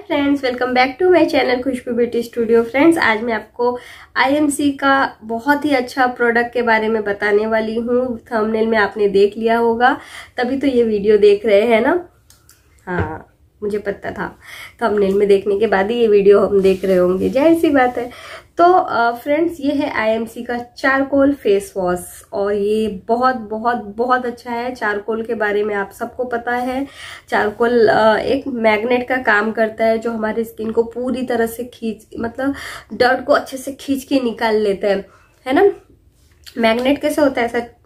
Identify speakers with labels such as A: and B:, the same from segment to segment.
A: Friends, welcome back to my channel Khushboo beauty studio. Friends, आज मैं आपको आईएमसी का बहुत ही अच्छा प्रोडक्ट के बारे में बताने वाली हूँ। थंबनेल में आपने देख लिया होगा, तभी तो ये वीडियो देख रहे हैं ना। हाँ, मुझे पता था थंबनेल में देखने के बाद ही ये वीडियो हम देख रहे होंगे, जाहिर सी बात है। तो फ्रेंड्स, ये है आईएमसी का चारकोल फेस वॉश और ये बहुत बहुत बहुत अच्छा है। चारकोल के बारे में आप सबको पता है, चारकोल एक मैग्नेट का काम करता है जो हमारे स्किन को पूरी तरह से मतलब डर्ट को अच्छे से खींच के निकाल लेता है ना। मैग्नेट कैसे होता है ऐसा,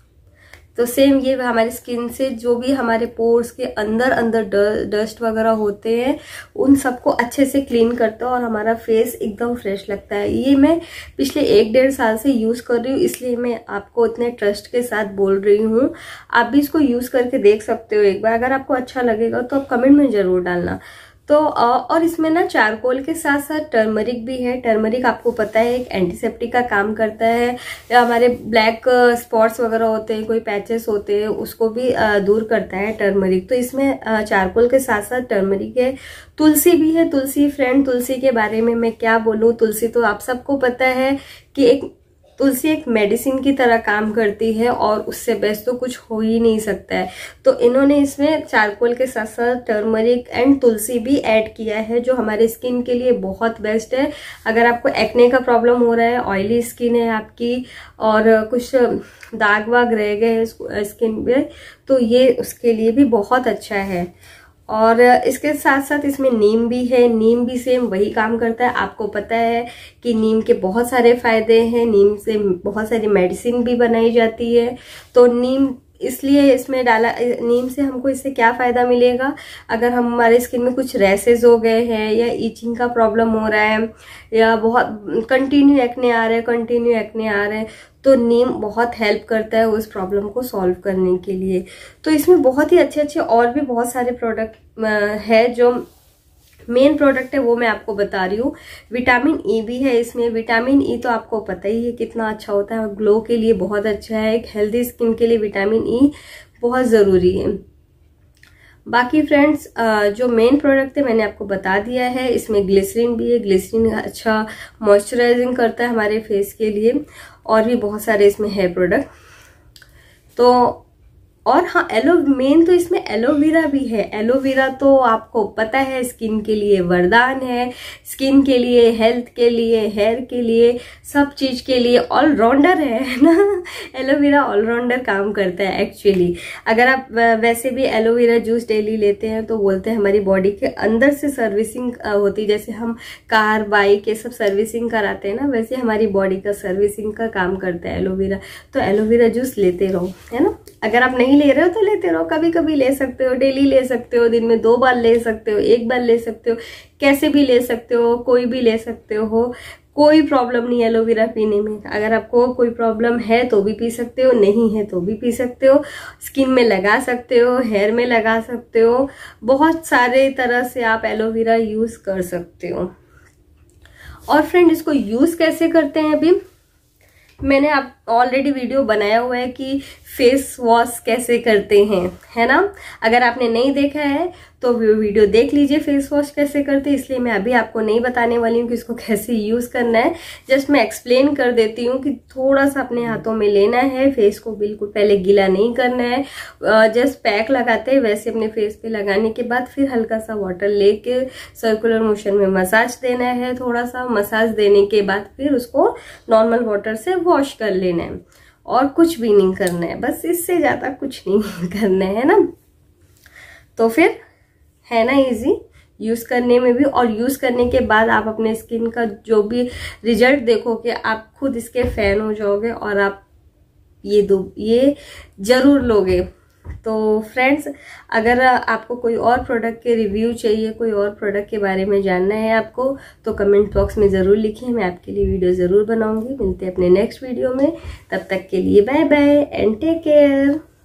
A: तो सेम ये हमारी स्किन से जो भी हमारे पोर्स के अंदर डस्ट वगैरह होते हैं उन सबको अच्छे से क्लीन करता है और हमारा फेस एकदम फ्रेश लगता है। ये मैं पिछले 1-1.5 साल से यूज कर रही हूँ, इसलिए मैं आपको इतने ट्रस्ट के साथ बोल रही हूँ। आप भी इसको यूज करके देख सकते हो एक बार। अगर आपको अच्छा लगेगा तो आप कमेंट में जरूर डालना। तो और इसमें ना चारकोल के साथ साथ टर्मरिक भी है। टर्मरिक आपको पता है एक एंटीसेप्टिक का काम करता है, या हमारे ब्लैक स्पॉट्स वगैरह होते हैं, कोई पैचेस होते हैं, उसको भी दूर करता है टर्मरिक। तो इसमें चारकोल के साथ साथ टर्मरिक है, तुलसी भी है। तुलसी फ्रेंड, तुलसी के बारे में मैं क्या बोलूं। तुलसी तो आप सबको पता है कि तुलसी एक मेडिसिन की तरह काम करती है और उससे बेस्ट तो कुछ हो ही नहीं सकता है। तो इन्होंने इसमें चारकोल के साथ साथ टर्मरिक एंड तुलसी भी ऐड किया है, जो हमारे स्किन के लिए बहुत बेस्ट है। अगर आपको एक्ने का प्रॉब्लम हो रहा है, ऑयली स्किन है आपकी और कुछ दाग वाग रह गए स्किन पे, तो ये उसके लिए भी बहुत अच्छा है। और इसके साथ साथ इसमें नीम भी है। नीम भी सेम वही काम करता है। आपको पता है कि नीम के बहुत सारे फायदे हैं, नीम से बहुत सारी मेडिसिन भी बनाई जाती है। तो नीम इसलिए इसमें डाला। नीम से हमको इससे क्या फायदा मिलेगा, अगर हमारे स्किन में कुछ रैसेस हो गए हैं या इचिंग का प्रॉब्लम हो रहा है या बहुत कंटिन्यू एक्ने आ रहे हैं, तो नीम बहुत हेल्प करता है उस प्रॉब्लम को सॉल्व करने के लिए। तो इसमें बहुत ही अच्छे और भी बहुत सारे प्रोडक्ट है। जो मेन प्रोडक्ट है वो मैं आपको बता रही हूँ। विटामिन ई भी है इसमें। विटामिन ई तो आपको पता ही है कितना अच्छा होता है, ग्लो के लिए बहुत अच्छा है। एक हेल्दी स्किन के लिए विटामिन ई बहुत जरूरी है। बाकी फ्रेंड्स, जो मेन प्रोडक्ट है मैंने आपको बता दिया है। इसमें ग्लिसरीन भी है। ग्लिसरीन अच्छा मॉइस्चराइजिंग करता है हमारे फेस के लिए, और भी बहुत सारे इसमें है प्रोडक्ट। तो और हाँ, मेन तो इसमें एलोवेरा भी है। एलोवेरा तो आपको पता है स्किन के लिए वरदान है, स्किन के लिए, हेल्थ के लिए, हेयर के लिए, सब चीज के लिए ऑलराउंडर है ना। एलोवेरा ऑलराउंडर काम करता है एक्चुअली। अगर आप वैसे भी एलोवेरा जूस डेली लेते हैं तो बोलते हैं हमारी बॉडी के अंदर से सर्विसिंग होती है। जैसे हम कार बाइक ये सब सर्विसिंग कराते हैं ना, वैसे हमारी बॉडी का सर्विसिंग का काम करता है एलोवेरा। तो एलोवेरा जूस लेते रहो, है ना। अगर आप नहीं ले रहे हो तो लेते रहो, कभी कभी ले सकते हो, डेली ले सकते हो, दिन में 2 बार ले सकते हो, 1 बार ले सकते हो, कैसे भी ले सकते हो, कोई भी ले सकते हो। कोई प्रॉब्लम नहीं है एलोवेरा पीने में। अगर आपको कोई प्रॉब्लम है तो भी पी सकते हो, नहीं है तो भी पी सकते हो। स्किन में लगा सकते हो, हेयर में लगा सकते हो, बहुत सारे तरह से आप एलोवेरा यूज कर सकते हो। और फ्रेंड, इसको यूज कैसे करते हैं, अभी मैंने आप ऑलरेडी वीडियो बनाया हुआ है कि फेस वॉश कैसे करते हैं, है ना। अगर आपने नहीं देखा है तो वीडियो देख लीजिए फेस वॉश कैसे करते हैं। इसलिए मैं अभी आपको नहीं बताने वाली हूँ कि इसको कैसे यूज करना है। जस्ट मैं एक्सप्लेन कर देती हूँ कि थोड़ा सा अपने हाथों में लेना है, फेस को बिल्कुल पहले गीला नहीं करना है। जस्ट पैक लगाते हैं वैसे अपने फेस पे लगाने के बाद फिर हल्का सा वाटर लेके सर्कुलर मोशन में मसाज देना है। थोड़ा सा मसाज देने के बाद फिर उसको नॉर्मल वाटर से वॉश कर लेना है और कुछ भी नहीं करना है, बस इससे ज्यादा कुछ नहीं करना है ना। तो फिर है ना इजी यूज करने में भी, और यूज करने के बाद आप अपने स्किन का जो भी रिजल्ट देखोगे आप खुद इसके फैन हो जाओगे और आप ये जरूर लोगे। तो फ्रेंड्स, अगर आपको कोई और प्रोडक्ट के रिव्यू चाहिए, कोई और प्रोडक्ट के बारे में जानना है आपको, तो कमेंट बॉक्स में जरूर लिखिए, मैं आपके लिए वीडियो जरूर बनाऊंगी। मिलते हैं अपने नेक्स्ट वीडियो में, तब तक के लिए bye bye and take care.